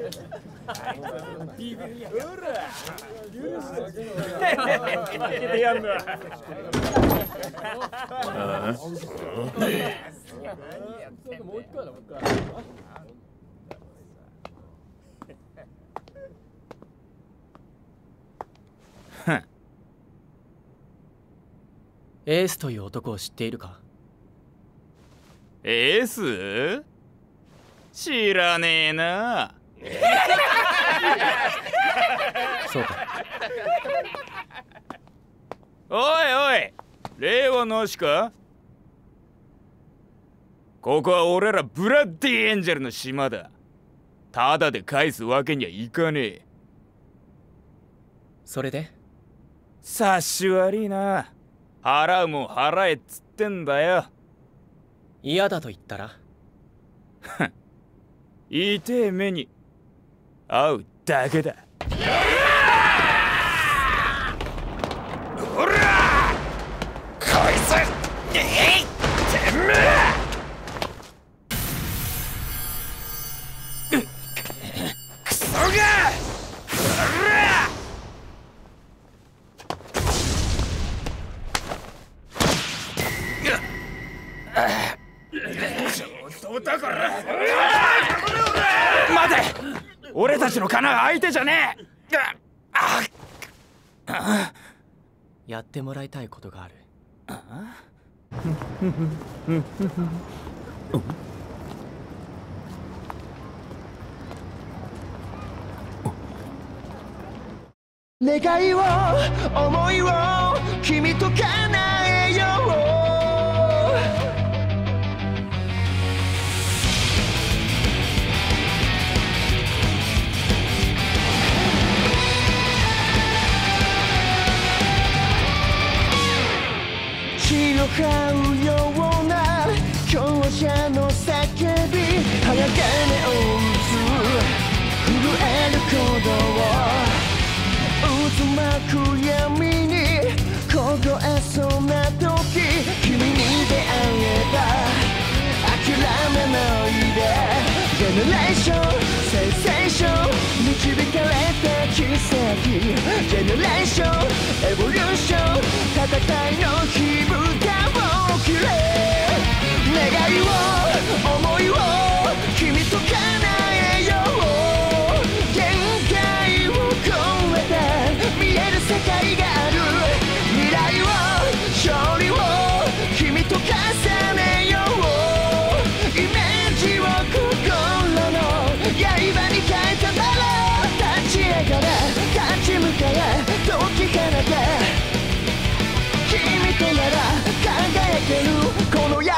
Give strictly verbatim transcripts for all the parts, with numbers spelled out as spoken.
ビビりやがる。でやんの。もう一回だもう一回。 エースという男を知っているか？ エース？知らねえな。 そうか。 おいおい、令和のしか？ここは俺らブラッディエンジェルの島だ。ただで返すわけにはいかねえ。 それで？ 察し悪いな。払うもん払えっつってんだよ。 嫌だと言ったら？ 痛え目に合うだけだ。ほらこいつえいてめえクソがだから待て、俺たちの金は相手じゃねえ。 やってもらいたいことがある。 願いを思いを君と叶えよう。血を這うような強者の叫び、早金を打つ震える鼓動を渦巻く闇に凍えそうな時、君に出会えば諦めないで。ジェネレーションセンセーション導かれた奇跡、ジェネレーションエボリューション戦いの火蓋を切れ。願いを思いを君と叶えよう。限界を超えて見える世界がある。未来を勝利を君と重ねよう。イメージを心の刃に変えたなら立ち上がれ、立ち向かえ、解き放て。君となら輝けるこの刃。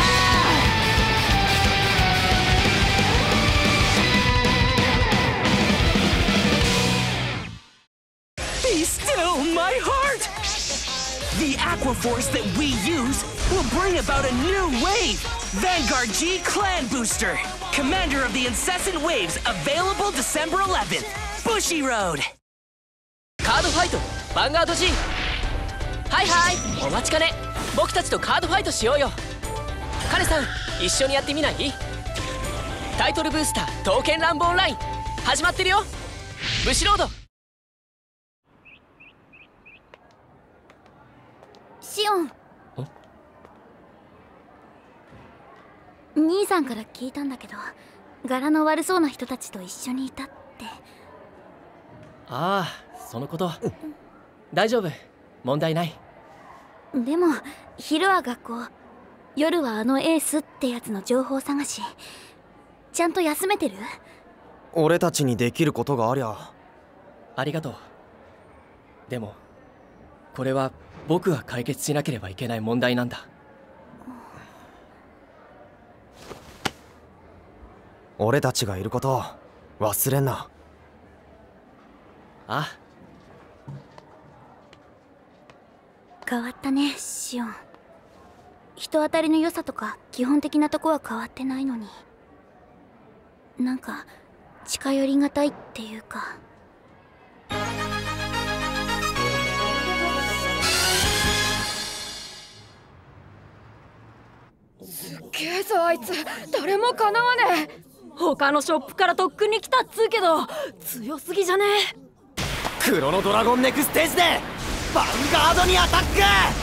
Be still, my heart! The Aqua Force that we use will bring about a new wave! Vanguard G Clan Booster! Commander of the Incessant Waves, available December eleventh! Bushy Road! カードファイト、ヴァンガード G！ はいはい、お待ちかね。僕たちとカードファイトしようよ。カネさん、一緒にやってみない？タイトルブースター刀剣乱暴ライン始まってるよ。ブシロード。 シオン、兄さんから聞いたんだけど、柄の悪そうな人たちと一緒にいたって。 ああ、そのこと。大丈夫、問題ない。 でも昼は学校、夜はあのエースってやつの情報探し。ちゃんと休めてる？ 俺たちにできることがありゃ。 ありがとう。でもこれは僕が解決しなければいけない問題なんだ。 俺たちがいることを忘れんな。 ああ。 変わったね、シオン。人当たりの良さとか基本的なとこは変わってないのに、なんか近寄りがたいっていうか。 すっげえぞあいつ、誰もかなわねえ。 他のショップからとっくに来たっつうけど強すぎじゃね？ クロノドラゴンネクステージでヴァンガードにアタッ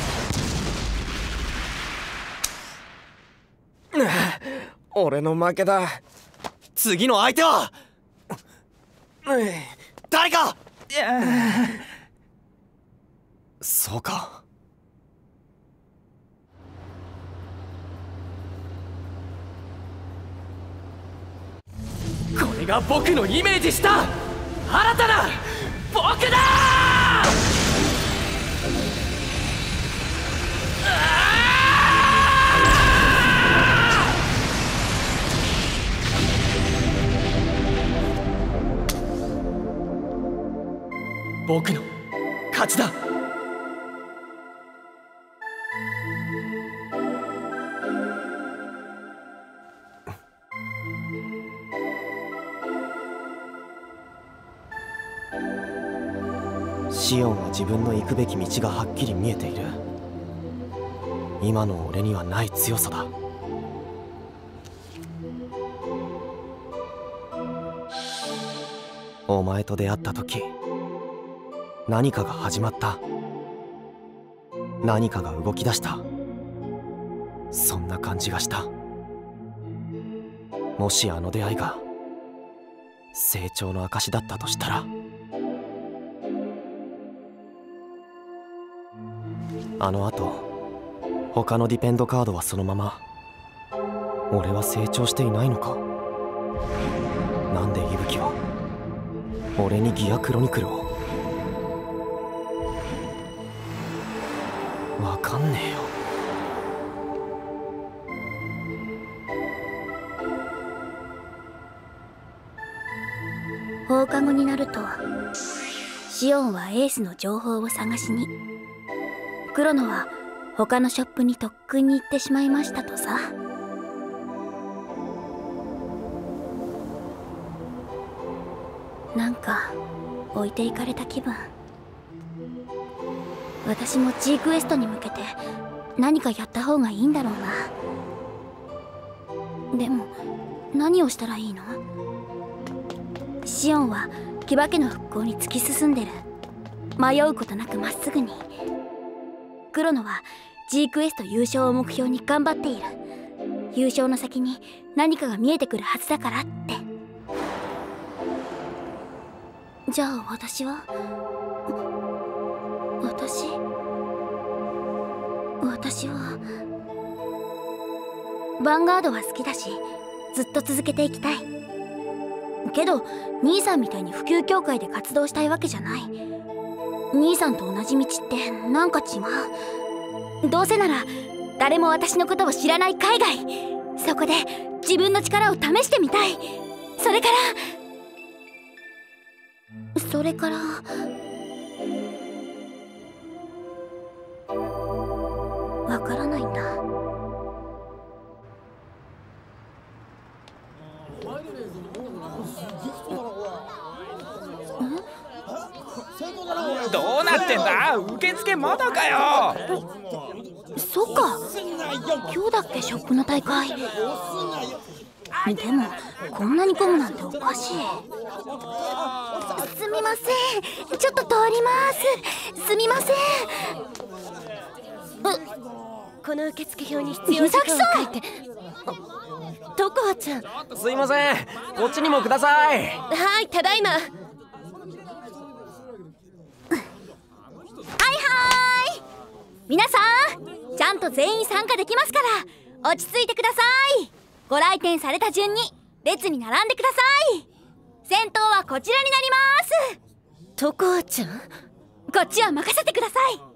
ク。俺の負けだ。次の相手は誰か。そうか。 これが僕のイメージした新たな僕だ僕の勝ちだ。 シオンは自分の行くべき道がはっきり見えている。今の俺にはない強さだ。お前と出会った時何かが始まった。何かが動き出した。そんな感じがした。もしあの出会いが成長の証だったとしたら。あの後他のディペンドカードはそのまま。俺は成長していないのか。なんで息吹を、俺にギアクロニクルを。わかんねえよ。 放課後になるとシオンはエースの情報を探しに、クロノは他のショップに特訓に行ってしまいましたとさ。なんか置いていかれた気分。私も G クエストに向けて何かやった方がいいんだろうな。でも何をしたらいいの？シオンは騎馬家の復興に突き進んでる。迷うことなくまっすぐに。クロノは G クエスト優勝を目標に頑張っている。優勝の先に何かが見えてくるはずだからって。じゃあ私は私私はヴァンガードは好きだしずっと続けていきたいけど、兄さんみたいに普及協会で活動したいわけじゃない。兄さんと同じ道ってなんか違う。どうせなら誰も私のことを知らない海外、そこで自分の力を試してみたい。それからそれからわからないんだ。 どうなってんだ？受付まだかよ。 そっか、今日だっけショップの大会。でもこんなに混むなんておかしい。すみません、ちょっと通ります。すみません。 この受付表に必要事項を書いて。トコアちゃん、 すいません、こっちにもください。 はい、ただいま。はいはい、皆さんちゃんと全員参加できますから落ち着いてください。ご来店された順に列に並んでください。先頭はこちらになります。 トコアちゃん、 こっちは任せてください。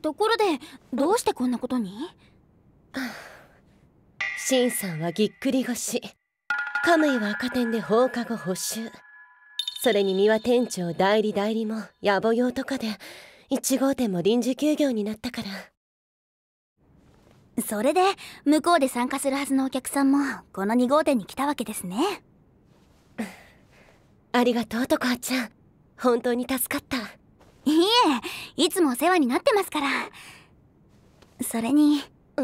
ところでどうしてこんなことに？ シンさんはぎっくり腰、カムイは赤点で放課後補習、それに三輪店長代理代理も野暮用とかでいち号店も臨時休業になったから。 それで向こうで参加するはずのお客さんもこのに号店に来たわけですね。 ありがとうトコハちゃん、本当に助かった。 いえ、いつもお世話になってますから。それに、ん？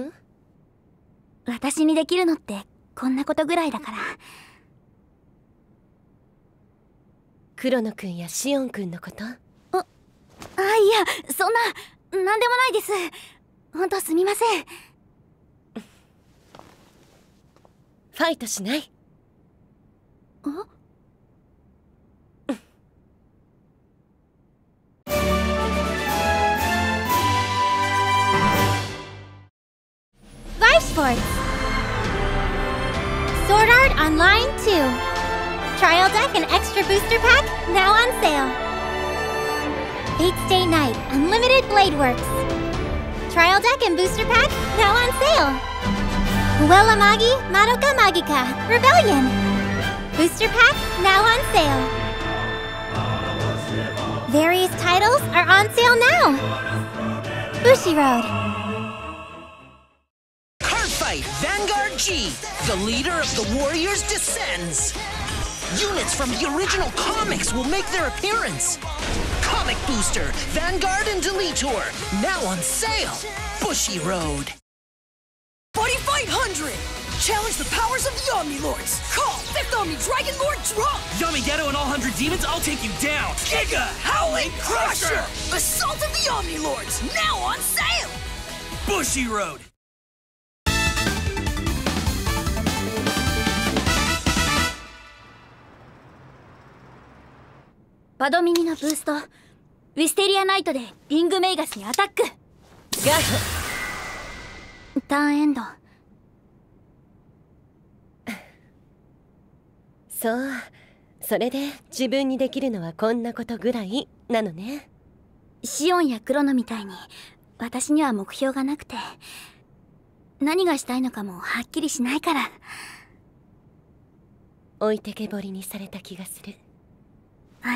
私にできるのってこんなことぐらいだから。 黒野くんやシオンくんのこと？あ、 あ、いや、そんな、なんでもないです。ほんとすみません。 ファイトしない？ あ Sports. Sword Art Online two. Trial Deck and Extra Booster Pack now on sale. Fate's Day Night Unlimited Blade Works. Trial Deck and Booster Pack now on sale. Huela Magi Madoka Magica Rebellion. Booster Pack now on sale. Various titles are on sale now. Bushiroad. Vanguard G, the leader of the Warriors, descends. Units from the original comics will make their appearance. Comic Booster, Vanguard and Deletor, now on sale. Bushiroad. forty-five hundred! Challenge the powers of the Omni Lords. Call fifth Omni Dragon Lord Drop. Yamigeto and all hundred demons, I'll take you down. Giga Howling Crusher. Assault of the Omni Lords, now on sale. Bushiroad. バドミニのブースト、ウィステリアナイトでリングメイガスにアタック。 ガーターンエンド。 そう、それで自分にできるのはこんなことぐらいなのね。 シオンやクロノみたいに私には目標がなくて、何がしたいのかもはっきりしないから。 置いてけぼりにされた気がする。 はい。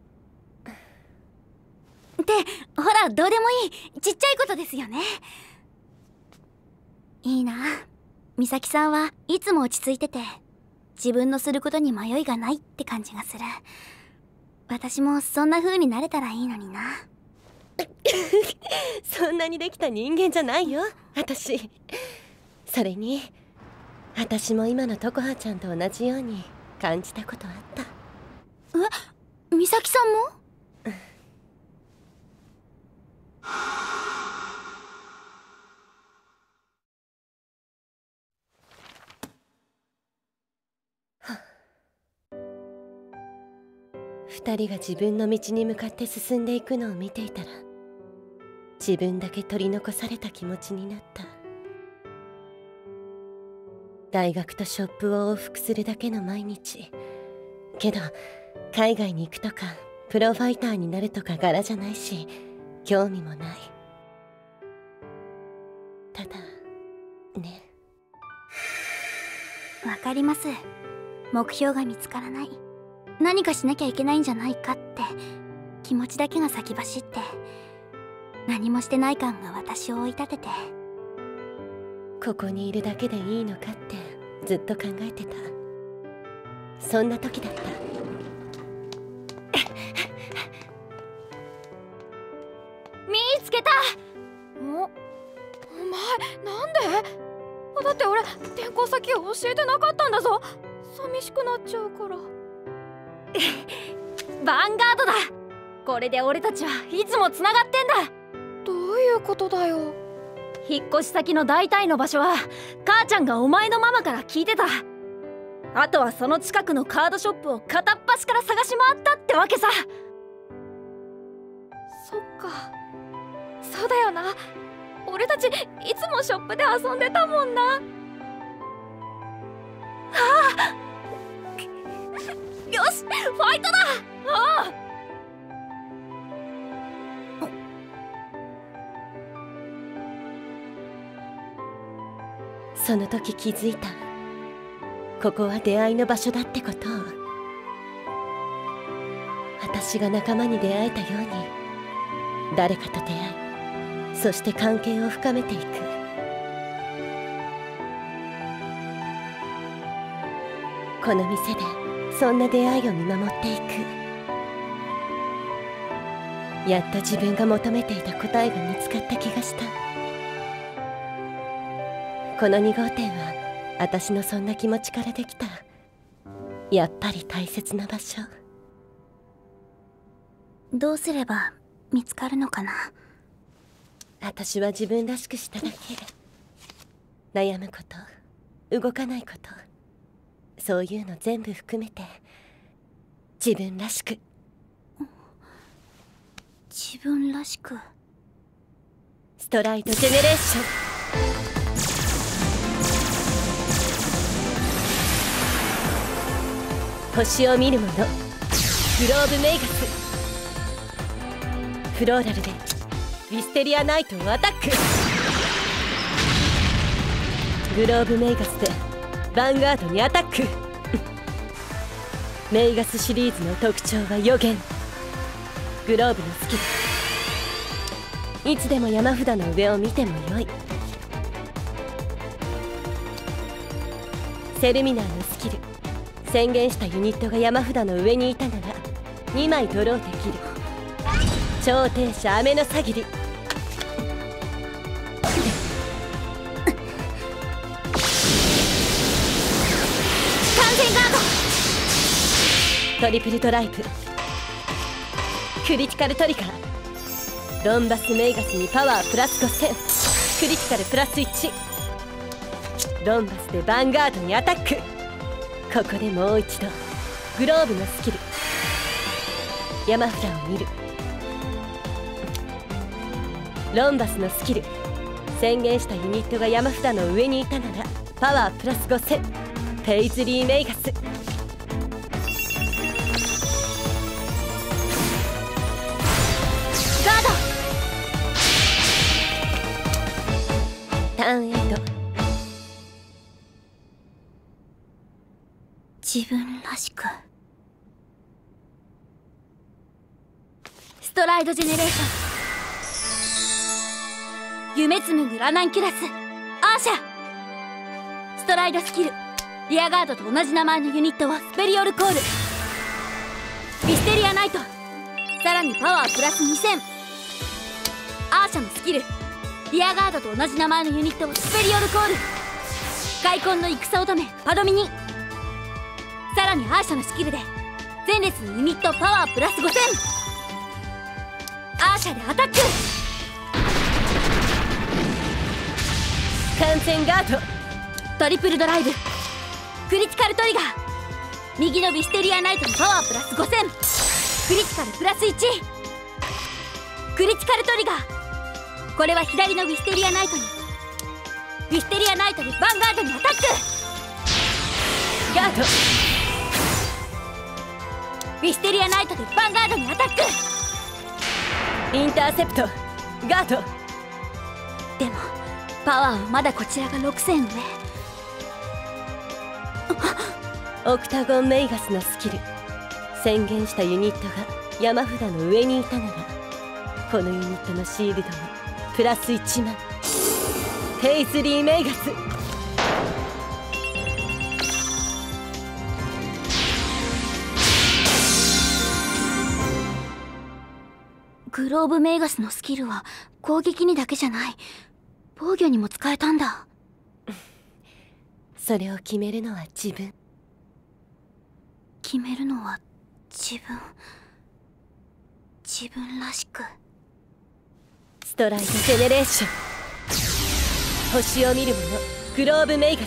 ってほら、どうでもいいちっちゃいことですよね。いいな、美咲さんはいつも落ち着いてて自分のすることに迷いがないって感じがする。私もそんな風になれたらいいのにな。 そんなにできた人間じゃないよ私。それに私も今のトコハちゃんと同じように感じたことあった。 え、美咲さんも？ 二人が自分の道に向かって進んでいくのを見ていたら、自分だけ取り残された気持ちになった。大学とショップを往復するだけの毎日。けど海外に行くとかプロファイターになるとか柄じゃないし、興味もない。ただね。 わかります。目標が見つからない、何かしなきゃいけないんじゃないかって気持ちだけが先走って、何もしてない感が私を追い立てて。 ここにいるだけでいいのかってずっと考えてた。そんな時だった。 見つけた。お、お前なんで？だって俺転校先を教えてなかったんだぞ。寂しくなっちゃうから。ヴァンガードだ。これで俺たちはいつもつながってんだ。どういうことだよ。引っ越し先の大体の場所は母ちゃんがお前のママから聞いてた。あとはその近くのカードショップを片っ端から探し回ったってわけさ。そっか、そうだよな。俺たちいつもショップで遊んでたもんな。ああ、よし、ファイトだ。ああ、 その時気づいた。ここは出会いの場所だってことを。私が仲間に出会えたように、誰かと出会い、そして関係を深めていく。この店でそんな出会いを見守っていく。やっと自分が求めていた答えが見つかった気がした。このに号店は私のそんな気持ちからできた、やっぱり大切な場所。 どうすれば見つかるのかな。 私は自分らしくしただけ。悩むこと、動かないこと、そういうの全部含めて自分らしく。 自分らしく。 ストライドジェネレーション。星を見る者、グローブメイガス。フローラルでウィステリアナイトをアタック。グローブメイガスでヴァンガードにアタック。メイガスシリーズの特徴は予言。グローブのスキル、いつでも山札の上を見てもよい。セルミナーのスキル、宣言したユニットが山札の上にいたならにまいドローできる。超停車雨のさぎり。 完全ガード。トリプルドライブ。クリティカルトリガー。ロンバスメイガスにパワープラスごせん、クリティカルプラスいち。ロンバスでヴァンガードにアタック。ここでもう一度グローブのスキル、山札を見る。ロンバスのスキル、宣言したユニットが山札の上にいたならパワープラスごせん、ペイズリー・メイガス。 ガード。 ターンエイト。 自分らしく。ストライドジェネレーション。夢紡ぐラナンキュラス、アーシャ。ストライドスキル、リアガードと同じ名前のユニットをスペリオルコール。ミステリアナイト、さらにパワープラスにせん。アーシャのスキル、リアガードと同じ名前のユニットをスペリオルコール。開墾の戦乙女パドミニ。さらにアーシャのスキルで前列のユニットパワープラスごせん。アーシャでアタック。 完全ガード。 トリプルドライブ、クリティカルトリガー。右のビステリアナイトにパワープラスごせん、クリティカルプラスいち。クリティカルトリガー。これは左のビステリアナイトにビステリアナイトでヴァンガードにアタック。 ガード。 ビステリアナイトでヴァンガードにアタック。 インターセプト、ガード。 でもパワーはまだこちらがろくせん上。 オクタゴンメイガスのスキル、宣言したユニットが山札の上にいたならこのユニットのシールドにプラスいちまん。ペイズリー・メイガス。 グローブメイガスのスキルは攻撃にだけじゃない、防御にも使えたんだ。 それを決めるのは自分。 決めるのは自分。自分らしく。 ストライドジェネレーション。星を見る者、グローブメイガス。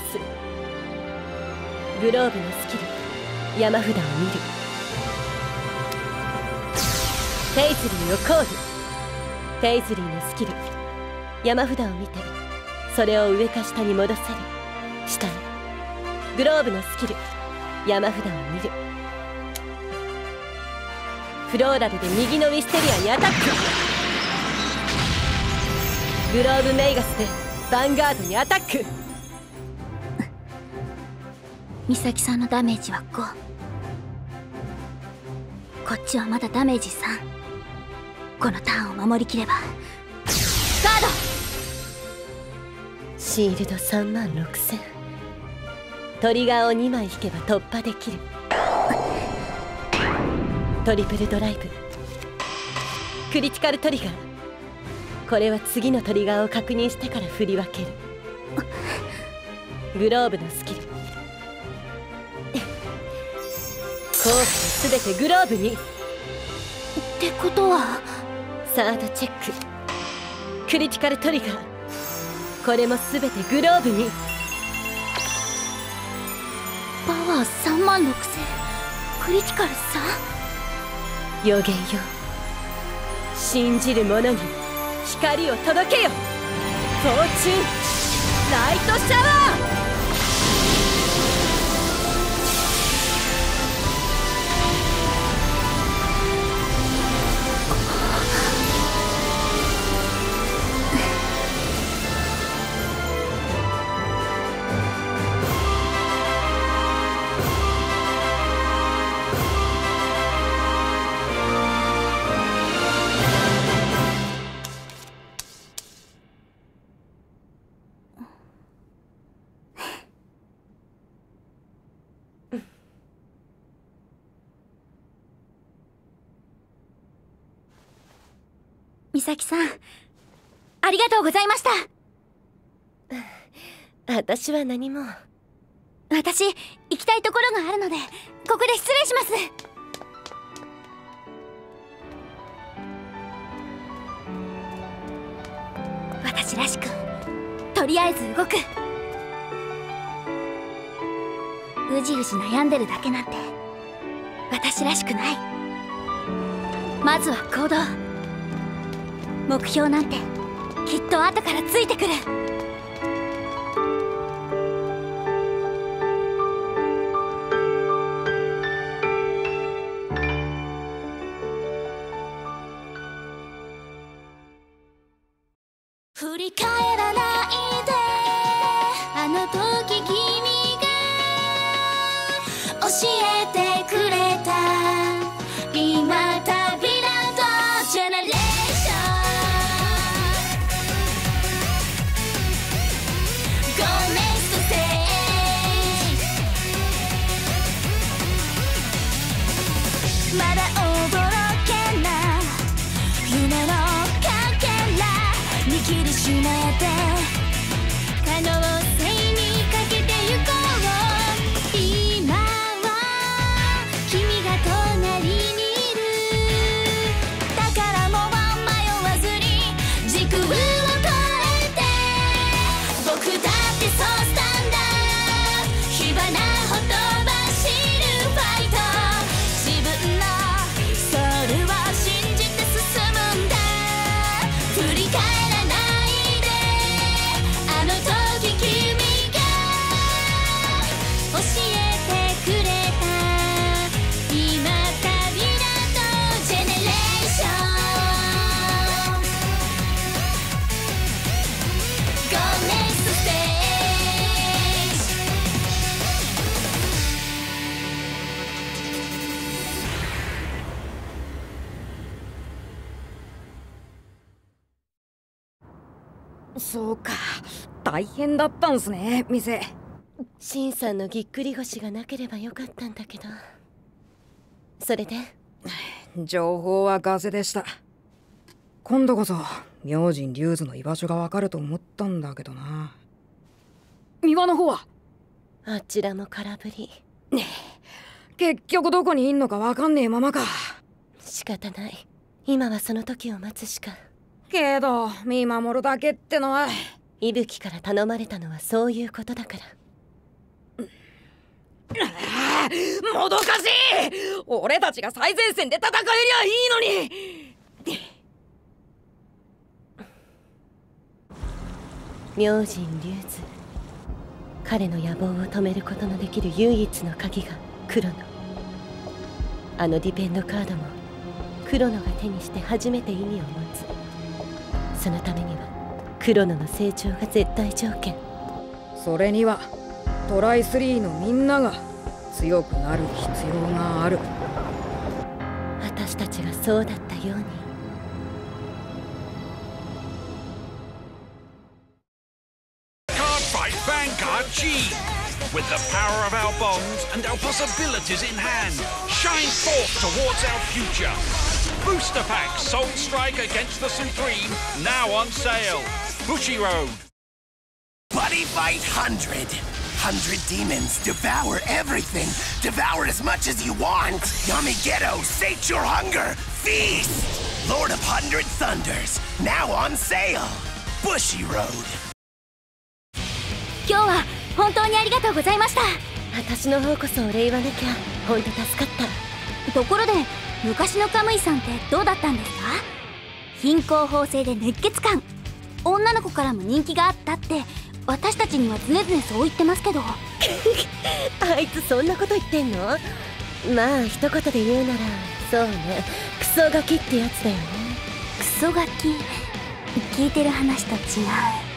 グローブのスキル、山札を見る。ペイズリーをコール。ペイズリーのスキル、山札を見てそれを上か下に戻せる。下へ。グローブのスキル、山札を見る。フローラルで右のウィステリアにアタック。グローブメイガスでヴァンガードにアタック。 美咲さんのダメージはご。こっちはまだダメージさん。このターンを守りきれば。ガード。 シールドさんまんろくせん。トリガーをにまい引けば突破できる。トリプルドライブ、クリティカルトリガー。これは次のトリガーを確認してから振り分ける。グローブのスキル、コースすべてグローブに。 ってことはサードチェック、クリティカルトリガー。これもすべてグローブに。 パワーさんまんろくせん、クリティカルさん。 予言よ、信じる者に光を届けよ。フォーチュンライトシャワー。 美咲さん、ありがとうございました。 私は何も。 私、行きたいところがあるので、ここで失礼します。私らしく、とりあえず動く。うじうじ悩んでるだけなんて、私らしくない。まずは行動。目標なんてきっと後からついてくる。振り返らないで、あの時君が教えてくれた今旅立とジェネレーション。まだおぼろけな夢のかけら握りしめて可能性にかけてゆこう。今は君が隣にいる。だからもう迷わずに時空を超えて、僕だってそうしたんだ。火花ほとばしるファイト。自分のソウルを信じて進むんだ。振り返らないで、あの時君が教えてくれた今旅立とジェネレーション。Go next stage。 そうか、大変だったんすね、店。 シンさんのぎっくり腰がなければよかったんだけど。それで情報はガセでした。今度こそ明神龍図の居場所がわかると思ったんだけどな。三輪の方は？ あちらも空振り。 ねえ、結局どこにいんのかわかんねえままか。 仕方ない。今はその時を待つしか。 けど見守るだけってのは。 伊吹から頼まれたのはそういうことだから。 ああ、もどかしい。俺たちが最前線で戦えりゃいいのに。 明神龍図。彼の野望を止めることのできる唯一の鍵がクロノ。あのディペンドカードもクロノが手にして初めて意味を持つ。そのためにはクロノの成長が絶対条件。 それにはトライスリーのみんなが強くなる必要がある。 私たちがそうだったように。 Card Fight Vanguard G. With the power of our bonds and our possibilities in hand, shine forth towards our future. Booster Pack Soul Strike Against the Supreme, now on sale. Bushiroad. Buddy Fight one hundred. Hundred demons, devour everything. Devour as much as you want. Yamigeto, sate your hunger. Feast. Lord of Hundred Thunders, now on sale. Bushiroad. 今日は本当にありがとうございました。 私の方こそお礼言わなきゃ。ほんと助かった。 ところで昔のカムイさんってどうだったんですか？貧困法制で熱血感、女の子からも人気があったって私たちには常々そう言ってますけどあいつそんなこと言ってんの？まあ一言で言うならそうね、クソガキってやつだよね。 クソガキ、聞いてる話と違う。